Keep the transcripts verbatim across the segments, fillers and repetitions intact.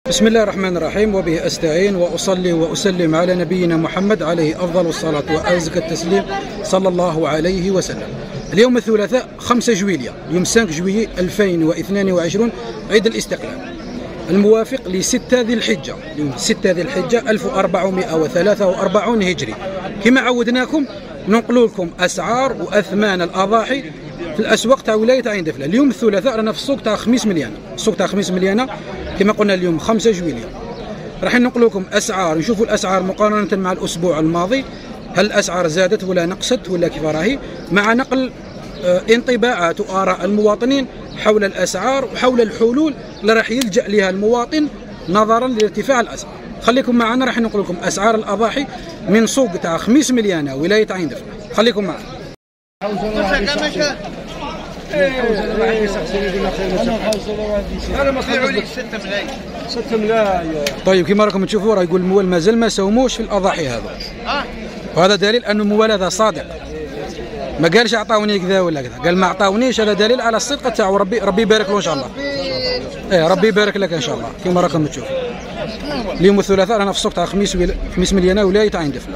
بسم الله الرحمن الرحيم، وبه أستعين وأصلي وأسلم على نبينا محمد عليه أفضل الصلاة وأزكى التسليم صلى الله عليه وسلم. اليوم الثلاثاء خمسة جويلية، اليوم خمسة جويلية ألفين واثنين وعشرين، عيد الاستقلال الموافق لستة ذي الحجة، اليوم ستة ذي الحجة ألف وأربعمائة وثلاثة وأربعين هجري. كما عودناكم ننقل لكم أسعار وأثمان الأضاحي في الأسواق تاع ولاية عين دفلة. اليوم الثلاثاء رانا في السوق تاع خميس مليانة، السوق تاع خميس مليانة كما قلنا اليوم خمسة جويلية. راح ننقل لكم أسعار، نشوفوا الأسعار مقارنة مع الأسبوع الماضي، هل الأسعار زادت ولا نقصت ولا كيف راهي، مع نقل انطباعات وآراء المواطنين حول الأسعار وحول الحلول اللي راح يلجأ لها المواطن نظرا لارتفاع الأسعار. خليكم معنا، راح ننقل لكم أسعار الأضاحي من سوق تاع خميس مليانة ولاية عين دفلة. خليكم معنا. طيب كما راكم تشوفوا راه يقول الموال مازال ما ساوموش في الاضاحي هذا، وهذا دليل انه الموال هذا صادق، ما قالش اعطاوني كذا ولا كذا، قال ما اعطاونيش، هذا دليل على الصدق تاعو. ربي ربي يبارك له ان شاء الله. ايه ربي يبارك لك ان شاء الله. كما راكم تشوفوا اليوم الثلاثاء رانا في السوق تاع خميس خميس مليانة ولاية عين دفلة.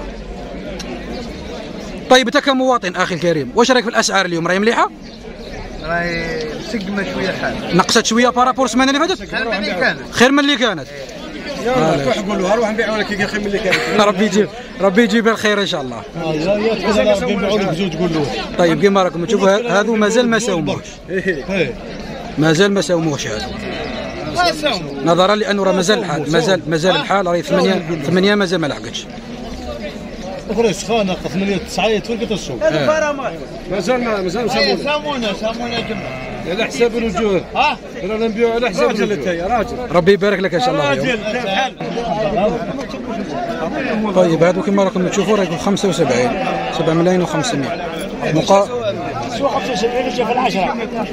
طيب انت كمواطن اخي الكريم، واش رايك في الاسعار اليوم؟ راهي مليحه؟ راهي مسقمه شويه الحال، نقصت شويه بارابور السمانه اللي فاتت؟ خير من اللي كانت، خير من اللي كانت. روح قولوها، روح نبيعوا لك خير من اللي كانت. ربي يجيب ربي يجيب الخير ان شاء الله. نبيعوا لك بزوج قول له. طيب كما راكم تشوفوا هذو مازال ما ساوموش، مازال ما ساوموش هذو، نظرا لانه راه مازال الحال مازال مازال الحال راهي ثمانية ثمانية مازال ما لحقتش. اخرى سخانه ثمانية تسعة تفرقت السوق. مازال مازال سامونا سامونا جماعه على حساب الوجوه. ها رانا نبيعوا على حساب الوجوه يا راجل. ربي يبارك لك ان شاء الله. راجل كيف حال؟ طيب هذو كما راكم تشوفوا راه يقول خمسة وسبعين، سبعة ملايين وخمسمائة مقا سوق خمسة وسبعين في العشرة،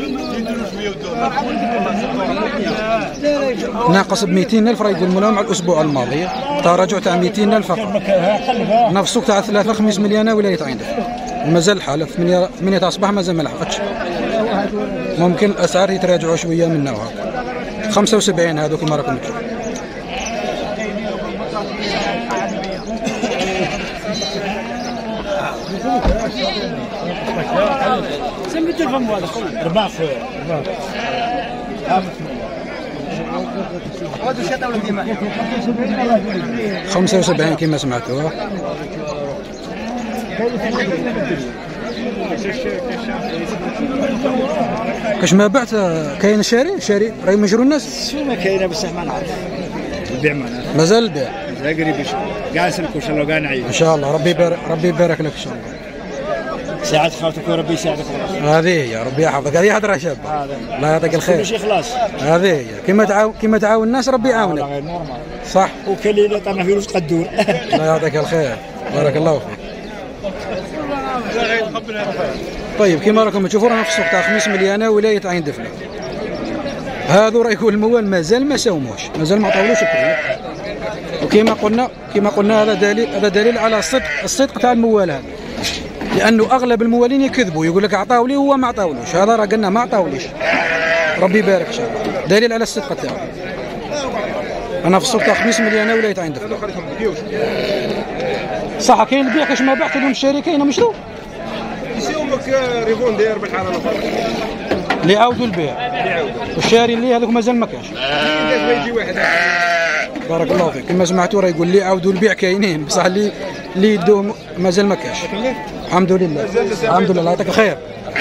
ناقص ب مئتين ألف راه يقول ملاهم على الاسبوع الماضي، تراجع تاع مئتين ألف فقط. نفس السوق تاع ثلاثة خميس مليانة ولاية عين دفلة، مازال الحال ثمانية ثمانية تاع الصباح مازال ما لحقتش، ممكن الاسعار يتراجعوا شويه من نوعها. خمسة وسبعين هذو كما راكم تشوفوا. سمي التلفون هذا رباح رباح خمسة وسبعين كما سمعتوا. كاش ما بعت كاين شاري شاري راهي مجرو الناس. شو ما كاينه بصح ما نعرف البيع ما نعرف، مازال البيع مازال قريب كاع نسلكوا ان شاء الله كاع نعيش ان شاء الله. ربي يبارك ربي يبارك لك ان شاء الله. ساعات خاطرك وربي يساعدك. هذه هي، ربي يحفظك، هذه هضره شابه. الله يعطيك الخير. ماشي خلاص، هذه هي كما تعاون كما تعاون الناس ربي يعاونك. صح، وكاين اللي عطانا فلوس قدور. الله يعطيك الخير، بارك الله فيك. طيب كما راكم تشوفوا رانا في السوق تاع خميس مليانة ولاية عين دفلة. هذو راه يكون الموال مازال ما ساوموش، مازال ما عطاولوش البري، وكما قلنا كما قلنا هذا دليل هذا دليل على الصدق الصدق تاع الموال هذا، لانه اغلب الموالين يكذبوا، يقول لك عطاو لي هو ما عطاولوش، هذا راه قلنا ما عطاوليش. ربي يبارك ان شاء الله، دليل على الصدق تاعو. انا في السوق تاع خميس مليانة ولاية عين دفلة. صح كاين البيع كاش ما بعت لهم الشاري كاين مشرو يسومك ريفون داير بالحراره اللي عاودوا البيع والشاري اللي هذوك مازال ما كاش. يجي واحد بارك الله فيك. كما سمعتوا راه يقول لي عاودوا البيع كاينين، بصح اللي اللي يدوهم مازال ما كاش. الحمد لله الحمد لله، الله يعطيك الخير.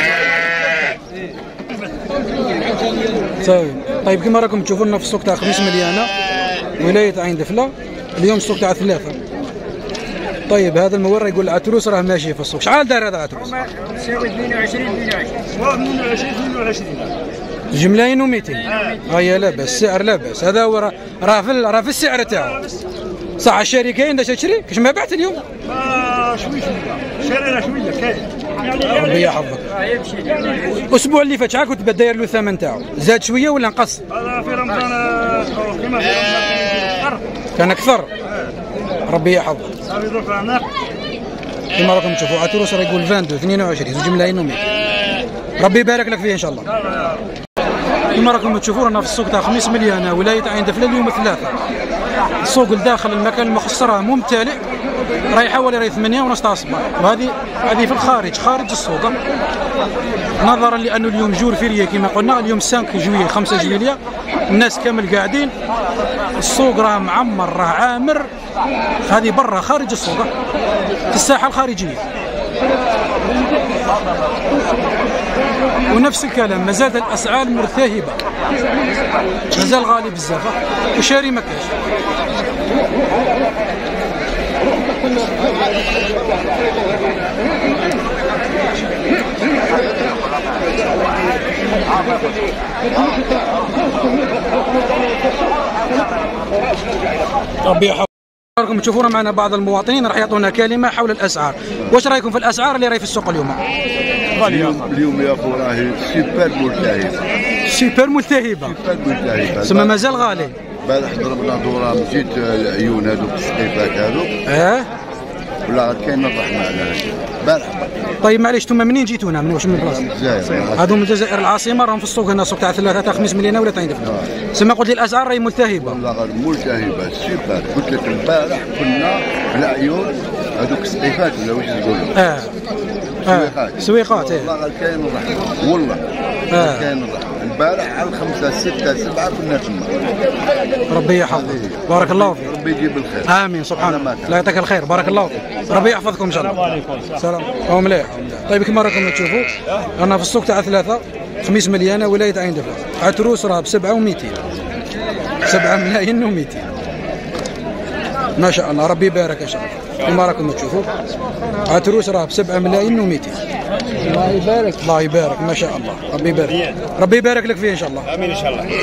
طيب طيب كما راكم تشوفوا لنا في السوق تاع خميس مليانة ولاية عين دفلة، اليوم السوق تاع ثلاثة. طيب هذا المورة يقول العتروس راه ماشي في السوق، شحال دار هذا العتروس؟ تساوي اثنين وعشرين اثنين وعشرين اثنين وعشرين جملاين ومئتين. هيا لاباس، السعر لاباس، هذا هو راه في راه في السعر تاعو. صح الشاري كاين باش تشري، كاش ما بعت اليوم؟ اه شوي شويه شاري راه شويه كاين. ربي يحفظك. الاسبوع اللي فات شحال كنت داير له الثمن تاعو؟ زاد شويه ولا نقص؟ هذا في رمضان كما في رمضان كان اكثر. ربي يحفظك. كما راكم تشوفوا عتروس راه يقول اثنين وعشرين اثنين وعشرين زوج ملايين ومئة. ربي يبارك لك فيه ان شاء الله. كما راكم تشوفوا رانا في السوق تاع خميس مليانه ولايه عين دفله اليوم الثلاثاء. السوق لداخل المكان المخصص راه ممتلئ، راهي حوالي راهي ثمانية ونص تاع الصباح، وهذه هذه في الخارج خارج السوق، نظرا لانه اليوم جور فيريا كما قلنا، اليوم خمسة جويلية خمسة جويلية، الناس كامل قاعدين، السوق راه معمر راه عامر، هذه برا خارج السوق في الساحه الخارجيه. ونفس الكلام مازالت الاسعار مرتهبه، مازال غالي بزاف وشاري ما كاش. ربي يحفظكم. راكم تشوفونا معنا بعض المواطنين راح يعطونا كلمه حول الاسعار. واش رايكم في الاسعار اللي راهي في السوق اليوم؟ اليوم اليوم يا اخو راهي سوبر ملتهبه. سوبر ملتهبه. سوبر ملتهبه. ثم مازال غالي. البارح ضربنا دوره مزيت العيون هذوك السقيفات هذوك. اه ولا غاد كاين الرحمه على هذا. البارح. طيب معليش انتم منين جيتونا؟ من واش من بلاصه؟ من الجزائر. هذو من الجزائر العاصمه، راهم في السوق هنا، السوق تاع ثلاثه تاع خميس مليانه ولا تاع دفله. سما قلت لي الاسعار راهي ملتهبه. والله غير ملتهبه سوبر. قلت لك البارح كنا بالعيون هذوك السقيفات ولا واش تقولوا؟ اه اه سويقات. والله غير كاين الرحمه والله. اه كاين الرحمه. البارح على خمسة ستة سبعة كنا تما. ربي يحفظك. بارك الله فيك. ربي يجيب الخير. امين سبحان الله. الله يعطيك الخير. بارك الله فيك. ربي يحفظكم ان شاء الله. السلام عليكم. مليح. طيب كما راكم تشوفوا انا في السوق تاع ثلاثة خميس مليانه ولايه عين دفله. عتروس راه ب سبعة ومئتين. سبعة ملايين ومئتين. ما شاء الله ربي يبارك ان شاء الله. كما راكم تشوفوا عتروس راه ب سبعة ملايين ومئتين. الله يبارك. الله يبارك ما شاء الله. ربي يبارك. ربي يبارك لك فيه ان شاء الله. امين ان شاء الله.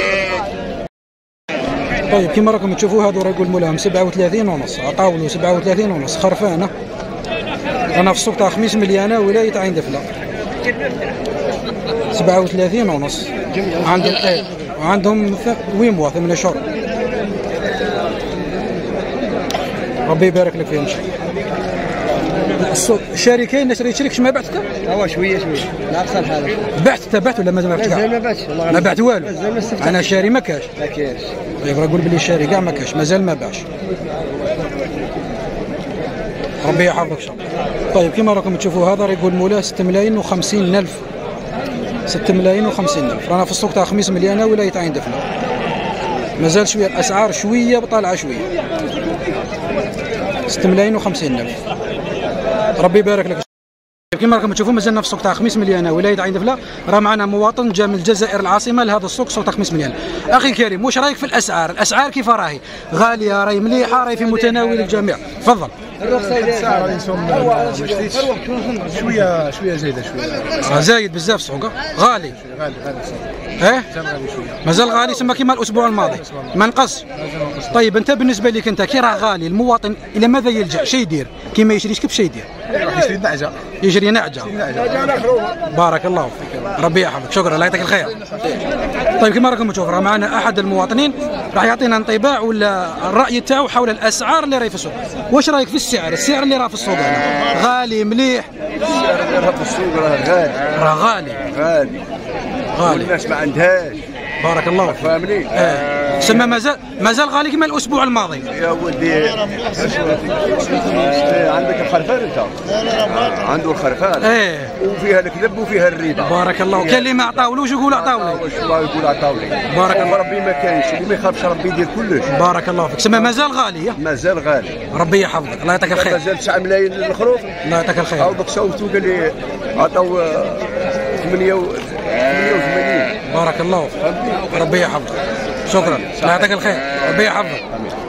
طيب كما راكم تشوفوا هذو راه يقول مولاهم سبعة وثلاثين ونص، عطاولو سبعة وثلاثين ونص، خرفانه. انا في السوق تاع خميس مليانه ولايه عين دفله. سبعة وثلاثين ونص. عندهم ايه وعندهم ويموا ثمانية شهور. ربي يبارك لك فيهم ان شاء الله. السوق الشركه الناس اللي تشريك ما بعتك؟ هو شويه شويه لا اقصى الحاله. بعت تبعت ولا مازال ما بعتش؟ مازال ما بعتش والله. ما بعت والو. انا شاري ما كاش. ما كاينش. طيب راه قول بلي شاري كاع ما كاش، مازال ما باعش. ربي يحفظك ان شاء الله. طيب كما راكم تشوفوا هذا راه يقول مولاه ستة ملايين وخمسين ألف. ستة ملايين وخمسين ألف. رانا في السوق تاع خميس مليانه ولايه عين دفله. مازال شويه الاسعار شويه طالعه شويه. ستة ملايين وخمسين ألف. ربي يبارك لك. كما راكم تشوفوا مازلنا في السوق تاع خميس مليانه ولايه عين دفله، راه معنا مواطن جا من الجزائر العاصمه لهذا السوق، سوق تاع خميس مليانه. اخي الكريم واش رايك في الاسعار؟ الاسعار كيف راهي؟ غاليه راهي مليحه راهي في متناول الجميع؟ تفضل. الاسعار شويه شويه زايده شويه. زايد بزاف السوق غالي. غالي غالي ايه مازال غالي تما كيما الاسبوع الماضي ما نقص. طيب انت بالنسبه لك انت كي راه غالي المواطن الى ماذا يلجا؟ شي يدير؟ كيما يشريش كيف شي يدير؟ راح يشري نعجه. يجري نعجه. بارك الله فيك. ربي يحفظك. شكرا الله يعطيك الخير. طيب كما راكم تشوفوا راه معنا احد المواطنين راح يعطينا انطباع ولا الراي تاعو حول الاسعار اللي راهي في السوق. واش رايك في السعر؟ السعر اللي راه في السوق هنا غالي مليح؟ السعر اللي راه في السوق راه غالي. راه غالي. غالي. غالي. والناس ما عندهاش. بارك الله فيك. فاهمني؟ اه سما مازال مازال غالي كما الاسبوع الماضي. يا ولدي عندك الخرفان انت. عنده الخرفان. ايه وفيها الكذب وفيها الريبه. بارك الله. كاين اللي ما عطاولوش يقول عطاولي. واش الله يقول عطاولي. بارك الله. ربي ما كاينش اللي ما يخافش ربي يدير كلش. بارك الله فيك. سما مازال غالي. مازال غالي. ربي يحفظك. الله يعطيك الخير. مازال تسعة ملايين للخروف. الله يعطيك الخير. او دوك صوتوا قال لي عطاو ثمانية وثمانين. بارك الله فيك. ربي يحفظك. شكرا الله يعطيك الخير. ربي يحفظك.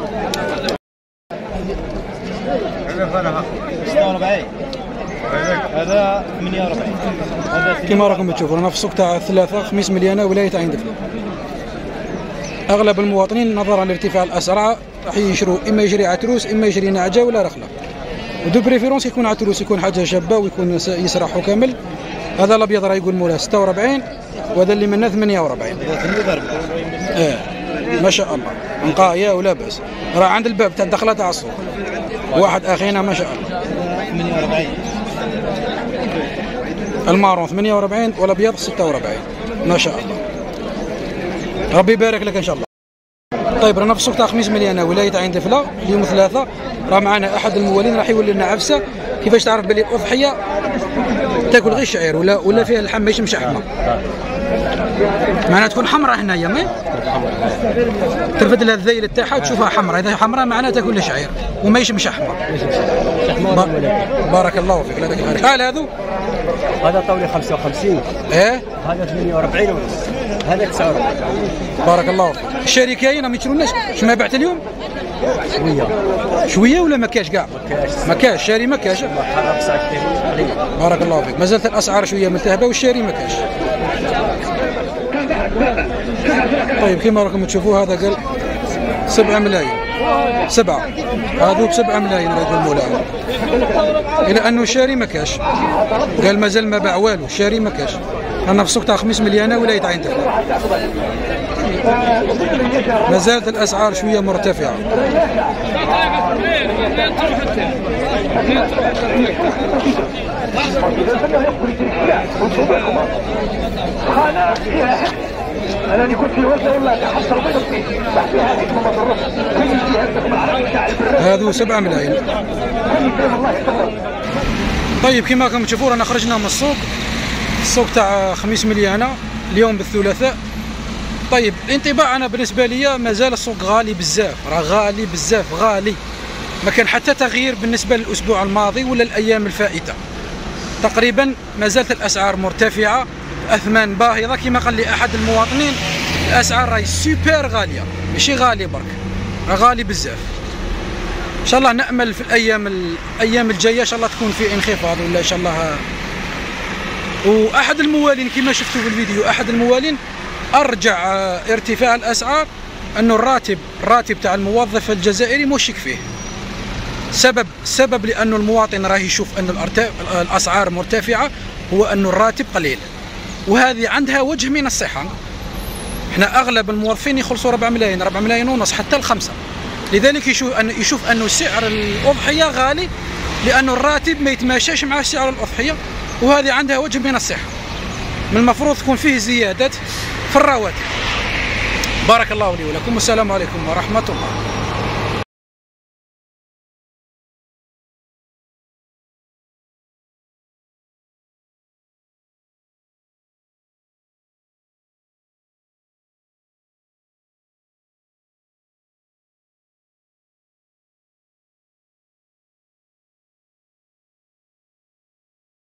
هذا ثمانية وأربعين. كما راكم تشوفوا انا في السوق تاع ثلاثة خميس مليانه ولايه عين دفله. اغلب المواطنين نظرا لارتفاع الاسعار راح يشروا اما يجري عتروس اما يجري نعجه ولا رخله. ودو بريفيرونس يكون عتروس يكون حاجه شابه ويكون يسرح كامل. هذا الابيض راه يقول مولاه ستة وأربعين وهذا اللي منه ثمانية وأربعين. ايه ما شاء الله نقايه ولا باس. راه عند الباب تاع الدخله تاع السوق واحد اخينا ما شاء الله. ثمانية وأربعين. المارون ثمانية وأربعين والابيض ستة وأربعين ما شاء الله. ربي يبارك لك ان شاء الله. طيب رانا في السوق تاع خميس مليانه ولايه عين دفله اليوم ثلاثه، راه معنا احد الموالين راح يولي لنا عفسه. كيفاش تعرف بلي الاضحيه تاكل غير الشعير ولا ولا فيها اللحم ماشي مشحمه؟ معناها تكون حمراء هنايا مي ترفد لها الذيل تاعها تشوفها حمراء، اذا حمراء معناها تاكل الشعير وماهيش مشحمه. بارك الله فيك. الله يبارك. قال هذو هذا طولي خمسة وخمسين، ايه هذا ثمانية وأربعين ونص، هذا تسعة وأربعين. بارك الله فيك. الشاري كاين ما يشروناش؟ اش ما بعت اليوم؟ شويه شويه ولا ما كاش كاع؟ ما كاش الشاري ما كاش. بارك الله فيك. مازالت الاسعار شويه ملتهبه والشاري ما كاش. طيب كما راكم تشوفوا هذا قال سبعة ملايين، سبعة هذو بسبعة ملايين راه يقول مولاهم، إلى أنه الشاري ما كاش، قال مازال ما باع والو، الشاري ما كاش. أنا في السوق تاع خميس مليانة ولاية عين دفلة، مازالت الأسعار شوية مرتفعة. هذو سبعة ملايين. طيب كما راكم تشوفوا رانا خرجنا من السوق، السوق تاع خميس مليانة اليوم بالثلاثاء. طيب الانطباع انا بالنسبه لي مازال السوق غالي بزاف، راه غالي بزاف غالي، ما كان حتى تغيير بالنسبه للاسبوع الماضي ولا الايام الفائته. تقريبا ما زالت الاسعار مرتفعه، اثمان باهظه كما قال لي احد المواطنين، الاسعار راهي سوبر غاليه، ماشي غالي برك، راه غالي بزاف. ان شاء الله نامل في الايام الايام الجايه ان شاء الله تكون في انخفاض ولا ان شاء الله. واحد الموالين كما شفتوا في الفيديو، احد الموالين ارجع ارتفاع الاسعار انه الراتب الراتب تاع الموظف الجزائري مش يكفيه. سبب سبب لانه المواطن راه يشوف ان الاسعار مرتفعه، هو انه الراتب قليل، وهذه عندها وجه من الصحه. احنا اغلب الموظفين يخلصوا ربع ملايين ربع ملايين ونص حتى الخمسه، لذلك يشوف ان يشوف انه سعر الاضحيه غالي لانه الراتب ما يتماشاش مع سعر الاضحيه، وهذه عندها وجه من الصحه. من المفروض تكون فيه زيادات في الرواتب. بارك الله لي ولكم، والسلام عليكم ورحمه الله.